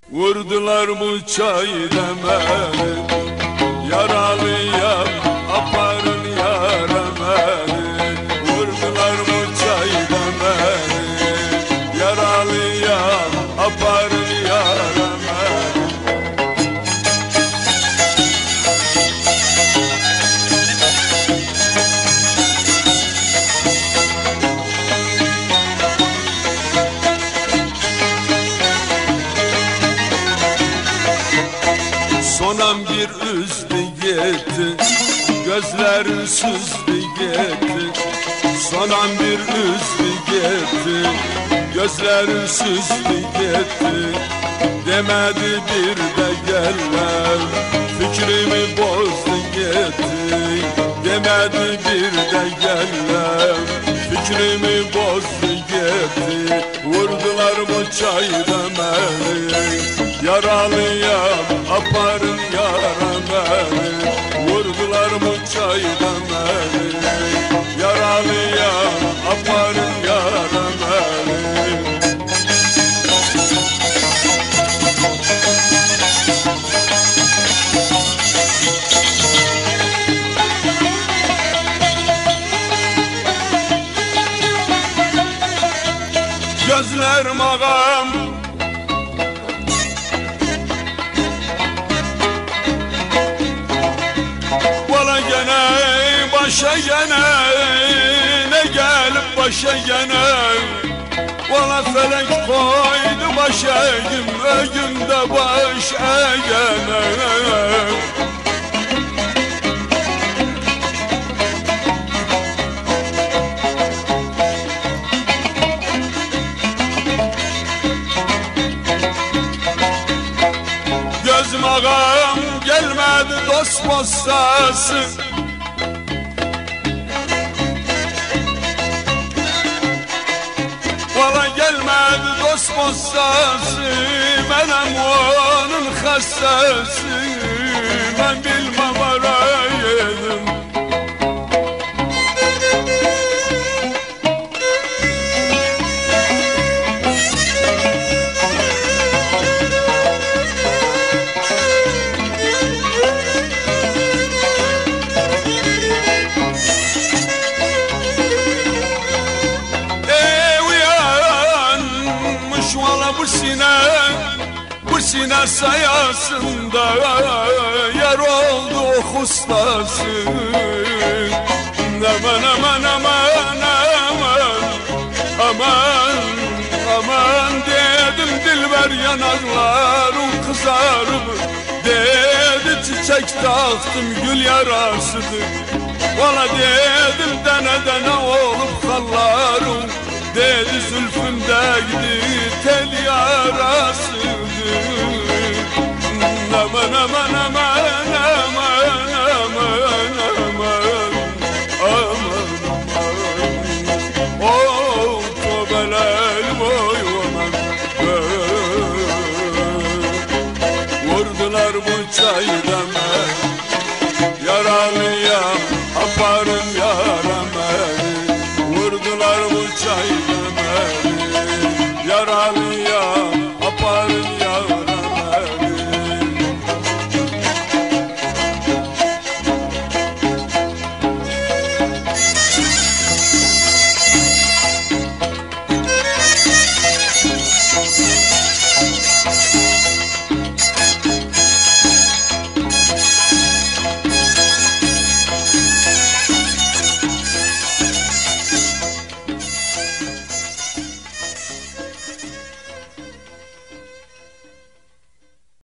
Vurdular bu çaydanları, yaralıyam aparın yaramı. Vurdular bu çaydanları, yaralıyam aparın yaramı. Sonam bir üzdü gitti, gözlerim süzdü gitti. Sonam bir üzdü gitti, gözlerim süzdü gitti. Demedi bir de gel, fikrimi bozdu gitti. Demedi bir de gel, fikrimi bozdu gitti. Vurdular bu çaydan beni, yaralıyam aparın yaramı. Vurdular bu çaydan beni, yaralıyam aparın yaramı. Gözlerim ağam, valla gene başa gene, ne gelip başa gene. Valla felek koydu başa gün, ögüm de başa gene. Gözüm ağam gelmedi dost postası, valla gelmedi dost postası. Benim onun hastası, ben bilmem araydım. Bu sine sayasında yer oldu o hustası. Aman aman aman aman, aman aman dedim dilber yanaklarım kızarıp. Dedi çiçek taktım gül yarasıdır. Valla dedim dene dene olup kallarım. Dedi zülfümdeydi tel yarasıdır. Aman aman aman aman aman aman, aman aman. Oh tövbeler boy aman. Vurdular bu çaydan yaralıyam aparın yaramı. Vurdular bu çaydan yaralıyam aparın yaramı.